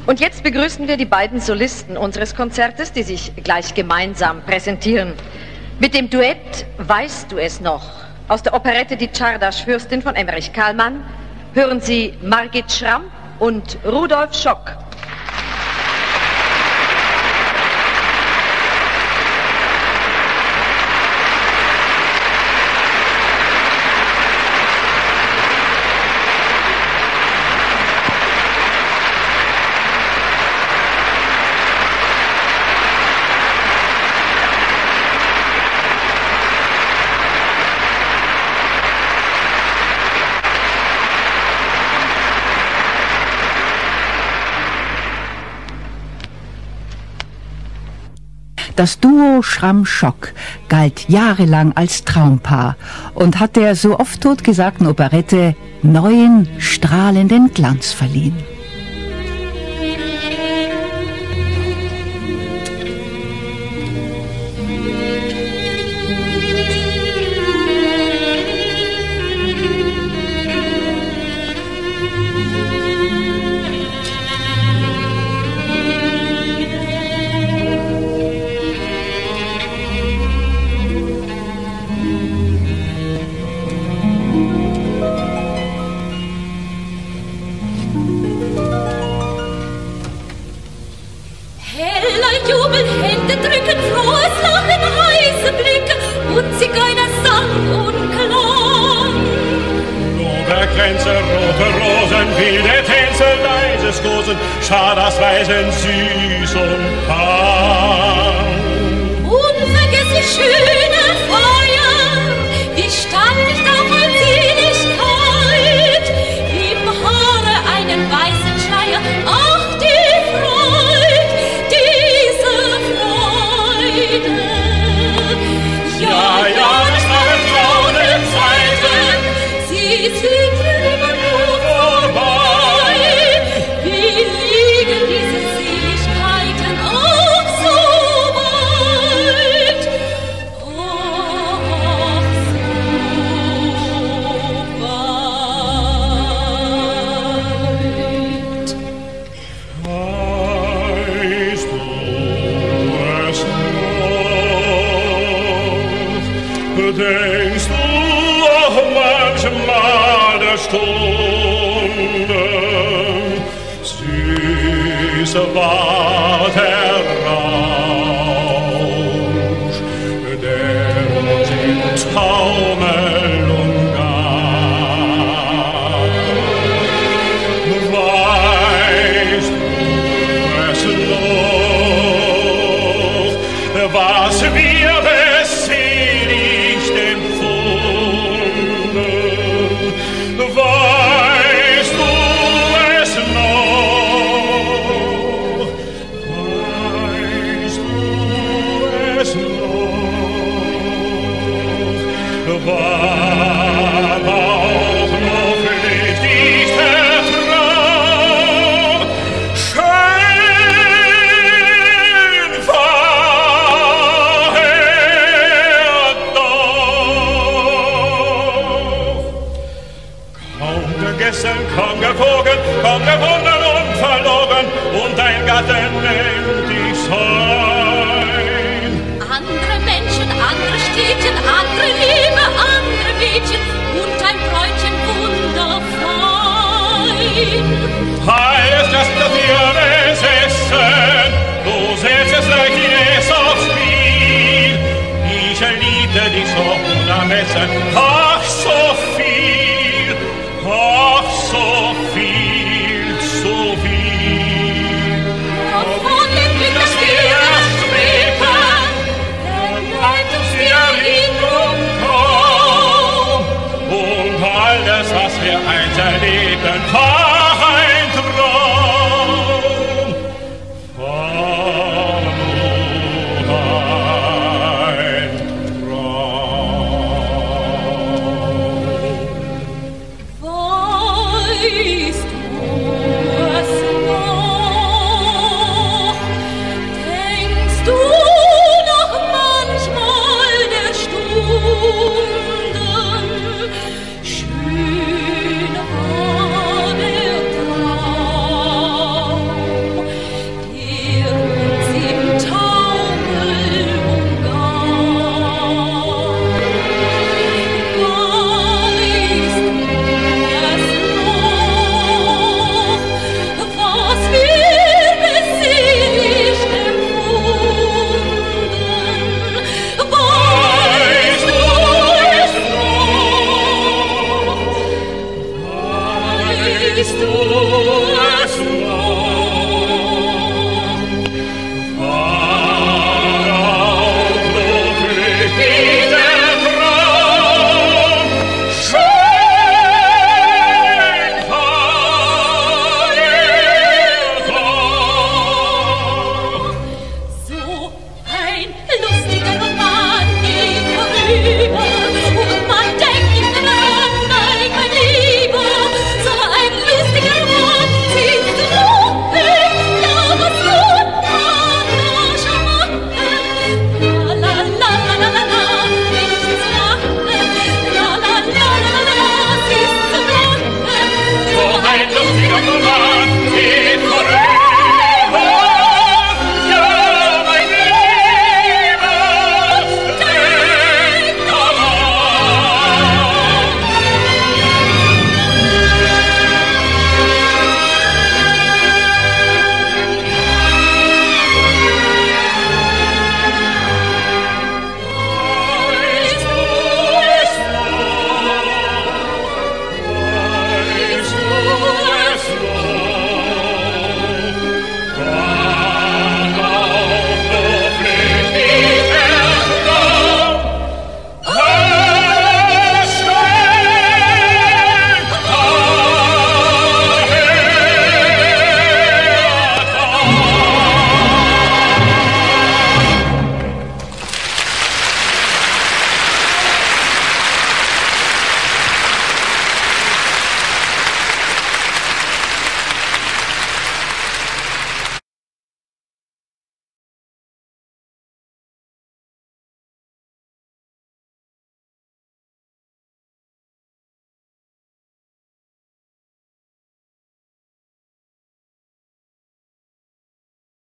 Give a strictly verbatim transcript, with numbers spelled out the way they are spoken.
Und jetzt begrüßen wir die beiden Solisten unseres Konzertes, die sich gleich gemeinsam präsentieren. Mit dem Duett Weißt du es noch? Aus der Operette Die Czardasch-Fürstin von Emmerich Kahlmann hören Sie Margit Schramm und Rudolf Schock. Das Duo Schramm-Schock galt jahrelang als Traumpaar und hat der so oft totgesagten Operette neuen, strahlenden Glanz verliehen. Schau, das Weisen süß und warm. Unvergesslich schöne Feier, wie stand ich da voll Seligkeit, im Haare einen weißen Schleier, ach die Freude, diese Freude. Ja, ja, das waren blaue Zeiten, sie sind immer nur vorbei, wie liegen diese Seligkeiten auch so weit, ach so weit. Weißt du es noch? Denkst du auch manchmal der Stunden, süß war der Rausch, der uns im Taumel umgab. Weißt du es noch, was wir beseligt empfunden? Weißt du es noch? Weißt du es noch? War auch noch nicht dieser Traum schön war er doch. Kaum gegessen, kaum gewogen, kaum gewonnen und verloren, und ein Gatte nennt dich sein. Andere Menschen, andere Städtchen, andere Liebe, andere Mädchen und ein Bräutchen wunderfein. Alles das, das wir besessen, du setzt es leicht es aufs Spiel. Ich liebte dich so unermessen, ach so viel, ach so viel, so viel. Von dem Glück, das wir erstreben, bleibt uns die Erinnerung kaum. Und alles, was wir einst erlebten, war ein Traum. War nur ein Traum. Weißt du es noch? Denkst du noch manchmal der Stunden? Schön war der Liebe